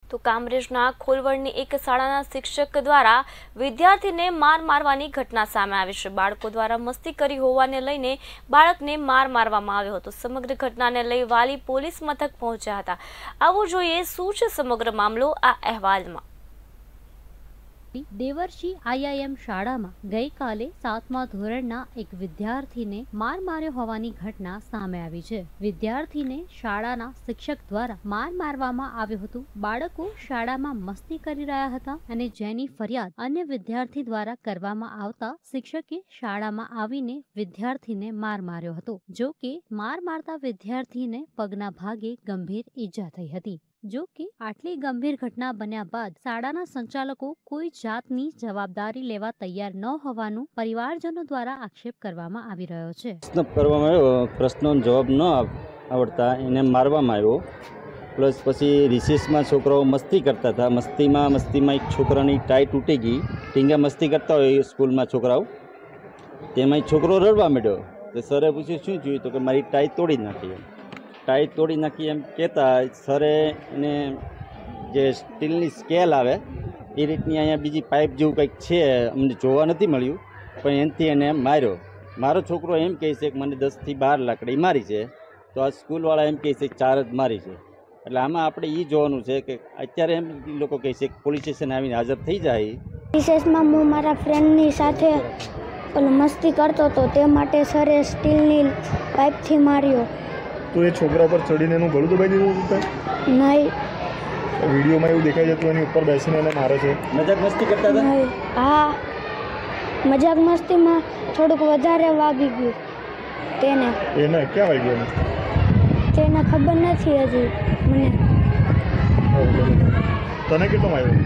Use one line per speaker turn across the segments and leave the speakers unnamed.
તો કામરેજના ખોલવડની એક શાળાના શિક્ષક દ્વારા વિદ્યાર્થીને માર મારવાની ઘટના સામે આવી છે। બાળકો દ્વારા મસ્તી કરી હોવાને લઈને બાળકને માર મારવામાં આવ્યો હતો। સમગ્ર ઘટનાને લઈ વાલી પોલીસ મથક પહોંચ્યા હતા। આવું જોઈએ શું છે સમગ્ર મામલો આ અહેવાલમાં।
देवर्षी IIM શાળામાં ગઈકાલે 7મા ધોરણના એક વિદ્યાર્થીને માર માર્યો હોવાની ઘટના સામે આવી છે। વિદ્યાર્થીને શાળાના શિક્ષક દ્વારા માર મારવામાં આવ્યો હતો। બાળકો શાળામાં મસ્તી કરી રહ્યા હતા અને જેની ફરિયાદ અન્ય વિદ્યાર્થી દ્વારા કરવામાં આવતા શિક્ષકે શાળામાં આવીને વિદ્યાર્થીને માર માર્યો હતો। જો કે માર મારતા વિદ્યાર્થીને પગના ભાગે ગંભીર ઈજા થઈ હતી। જો કે આટલી ગંભીર ઘટના બન્યા બાદ શાળાના સંચાલકો કોઈ જાતની જવાબદારી લેવા તૈયાર ન હોવાનું પરિવારજનો દ્વારા આક્ષેપ કરવામાં આવી રહ્યો છે।
પ્રશ્નનો જવાબ ન આવડતા એને મારવામાં આવ્યો। પ્લસ પછી રિસેસમાં છોકરાઓ મસ્તી કરતા હતા। મસ્તીમાં એક છોકરાની ટાઈ તૂટી ગઈ। ટીંગા મસ્તી કરતા હોય સ્કૂલમાં છોકરાઓ, તેમાં એક છોકરો રડવા માંડ્યો। તો સરે પૂછ્યું શું જોયું, તો કે મારી ટાઈ તોડી નાખી। ટાઈ તોડી નાખી એમ કહેતા સરે એને જે સ્ટીલની સ્કેલ આવે એ રીતની અહીંયા બીજી પાઇપ જેવું કંઈક છે, અમને જોવા નથી મળ્યું, પણ એનાથી એને માર્યો। મારો છોકરો એમ કહે છે કે મને 10 થી 12 લાકડી મારી છે, તો આ સ્કૂલવાળા એમ કહે છે કે 4 જ મારી છે। એટલે આમાં આપણે એ જોવાનું છે કે અત્યારે એમ લોકો કહે છે કે પોલીસ સ્ટેશન આવીને હાજર થઈ જાય।
રિસેસમાં હું મારા ફ્રેન્ડની સાથે મસ્તી કરતો હતો, તે માટે સરે સ્ટીલની પાઇપથી માર્યો।
તો એ છોકરા પર ચડીને એનું ગળું દબાઈ દીધું હતું?
નહીં,
વિડીયોમાં એવું દેખાય છે તો એની ઉપર બેસીને એને મારે છે।
મજાક મસ્તી કરતા હતા?
હા, મજાક મસ્તીમાં થોડુંક વધારે વાગી ગયું તેને।
એને ક્યાં વાગ્યું?
તેને ખબર નથી હજી મને।
તને કેટલો માર્યો?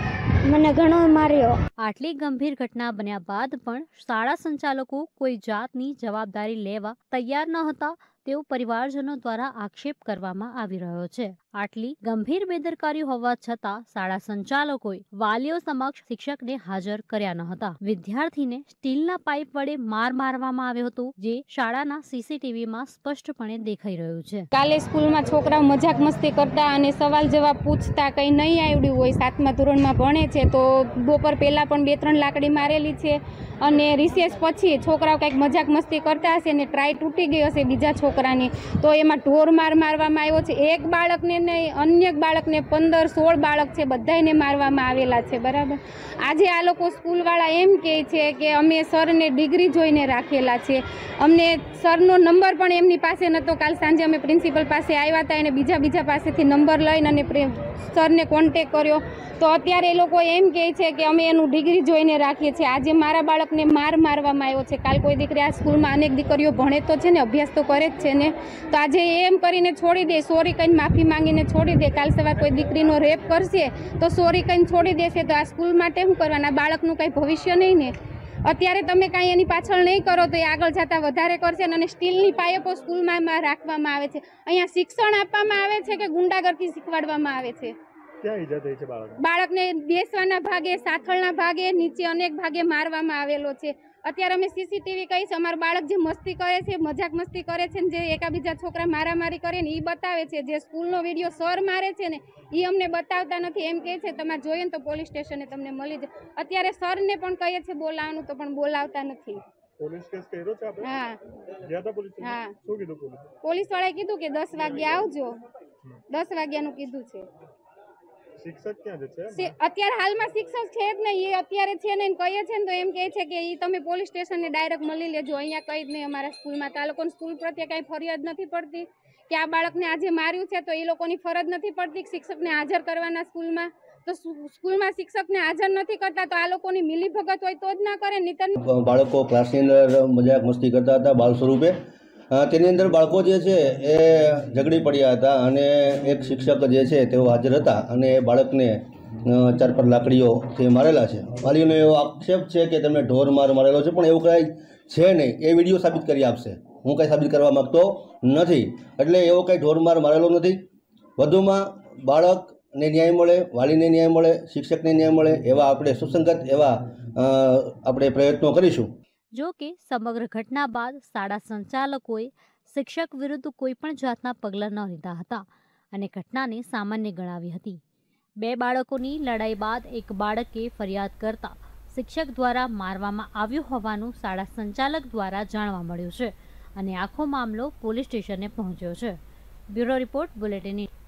મને ઘણો માર્યો।
આટલી ગંભીર ઘટના બન્યા બાદ પણ શાળા સંચાલકો કોઈ જાતની જવાબદારી લેવા તૈયાર ન હતા તેવો પરિવારજનો દ્વારા આક્ષેપ કરવામાં આવી રહ્યો છે। આટલી ગંભીર બેદરકારી હોવા છતાં શાળા સંચાલકોએ વાલીઓ સમક્ષ શિક્ષકને હાજર કર્યા ન હતા। વિદ્યાર્થીને સ્ટીલના પાઇપ વડે માર મારવામાં આવ્યો હતો, જે શાળાના CCTVમાં સ્પષ્ટપણે દેખાઈ રહ્યું છે।
કાલે સ્કૂલમાં છોકરાઓ મજાક મસ્તી કરતા અને સવાલ જવાબ પૂછતા, કંઈ નહીં આવડ્યું હોય, 7મા ધોરણમાં ભણે છે, તો બપોર પહેલા પણ 2-3 લાકડી મારેલી છે, અને રિસેસ પછી છોકરાઓ કંઈક મજાક મસ્તી કરતા હશે ને ટ્રાય તૂટી ગઈ હશે બીજા છોકરાની, તો એમાં ઢોર માર મારવામાં આવ્યો છે। એક બાળકને નહીં, અન્ય બાળકને 15-16 બાળક છે, બધાને મારવામાં આવેલા છે, બરાબર। આજે આ લોકો સ્કૂલવાળા એમ કહે છે કે અમે સરને ડિગ્રી જોઈને રાખેલા છે, અમને સરનો નંબર પણ એમની પાસે નહોતો। કાલ સાંજે અમે પ્રિન્સિપલ પાસે આવ્યા હતા, એને બીજા પાસેથી નંબર લઈને અને સરને કોન્ટેક કર્યો, તો અત્યારે એ લોકો એમ કહે છે કે અમે એનું ડિગ્રી જોઈને રાખીએ છીએ। આજે મારા બાળકને મારવામાં આવ્યો છે। કાલ કોઈ દીકરી આ સ્કૂલમાં અનેક દીકરીઓ ભણે તો છે ને, અભ્યાસ તો કરે જ છે ને, તો આજે એમ કરીને છોડી દે, સોરી કહીને માફી માંગીને છોડી દે। કાલ સવાર કોઈ દીકરીનો રેપ કરશે તો સોરી કહીને છોડી દેશે, તો આ સ્કૂલ માટે શું કરવાના? બાળકનું કંઈ ભવિષ્ય નહીં ને। અત્યારે તમે કાંઈ એની પાછળ નહીં કરો તો એ આગળ જતાં વધારે કરશે। અને સ્ટીલની પાઇપો સ્કૂલમાં રાખવામાં આવે છે। અહીંયા શિક્ષણ આપવામાં આવે છે કે ગુંડાગર્દી શીખવાડવામાં આવે છે?
ક્યાં ઈજા થઈ છે
બાળકને? બેસવાના ભાગે, સાથળના ભાગે, નીચે અનેક ભાગે મારવામાં આવેલો છે। અત્યારે અમે CCTV કહીશ, અમારું બાળક જે મસ્તી કરે છે, મજાક મસ્તી કરે છે ને, જે એકાબીજા છોકરા મારામારી કરે ને એ બતાવે છે। જે સ્કૂલનો વિડીયો સર મારે છે ને એ અમને બતાવતા નથી, એમ કહે છે તમારે જોઈએ ને તો પોલીસ સ્ટેશને તમને મળી જાય। અત્યારે સરને પણ કહીએ છીએ બોલાવવાનું, તો પણ બોલાવતા નથી।
પોલીસ કેસ કર્યો છે આપણે?
હા,
ગયા હતા પોલીસ?
હા।
શું કીધું પોલીસ?
પોલીસવાળાએ કીધું કે 10 વાગે આવજો, 10 વાગ્યાનું કીધું છે।
શિક્ષક ક્યાં છે?
અત્યારે હાલમાં શિક્ષક છે જ નહીં, એ અત્યારે છે ને કહીએ છે ને તો એમ કહે છે કે એ તમે પોલીસ સ્ટેશનને ડાયરેક્ટ મળી લેજો, અહીંયા કંઈ જ નહીં અમારા સ્કૂલમાં। તો આ લોકોને સ્કૂલ પ્રત્યે કાંઈ ફરિયાદ નથી પડતી કે આ બાળકને આજે માર્યું છે, તો એ લોકોની ફરજ નથી પડતી કે શિક્ષકને હાજર કરવાના સ્કૂલમાં? તો સ્કૂલમાં શિક્ષકને હાજર નથી કરતા તો આ લોકોની મિલીભગત હોય તો જ ના કરે। નીતર
બાળકો ક્લાસની અંદર મજાક મસ્તી કરતા હતા બાળ સ્વરૂપે, તેની અંદર બાળકો જે છે એ ઝઘડી પડ્યા હતા અને એક શિક્ષક જે છે તેઓ હાજર હતા અને બાળકને 4-5 લાકડીઓથી મારેલા છે। વાલીઓનો એવો આક્ષેપ છે કે તેમને ઢોર માર મારેલો છે, પણ એવું કાંઈ છે નહીં। એ વિડીયો સાબિત કરી આપશે, હું કાંઈ સાબિત કરવા માગતો નથી। એટલે એવો કાંઈ ઢોર માર મારેલો નથી। વધુમાં બાળકને ન્યાય મળે, વાલીને ન્યાય મળે, શિક્ષકને ન્યાય મળે એવા આપણે સુસંગત એવા આપણે પ્રયત્નો કરીશું।
જો કે સમગ્ર ઘટના બાદ શાળા સંચાલકોએ શિક્ષક વિરુદ્ધ કોઈ પણ જાતના પગલાં ન લીધા હતા અને ઘટનાને સામાન્ય ગણાવી હતી। બે બાળકોની લડાઈ બાદ એક બાળકે ફરિયાદ કરતા શિક્ષક દ્વારા મારવામાં આવ્યું હોવાનું શાળા સંચાલક દ્વારા જાણવા મળ્યું છે અને આખો મામલો પોલીસ સ્ટેશને પહોંચ્યો છે. Bureau report, bulletin.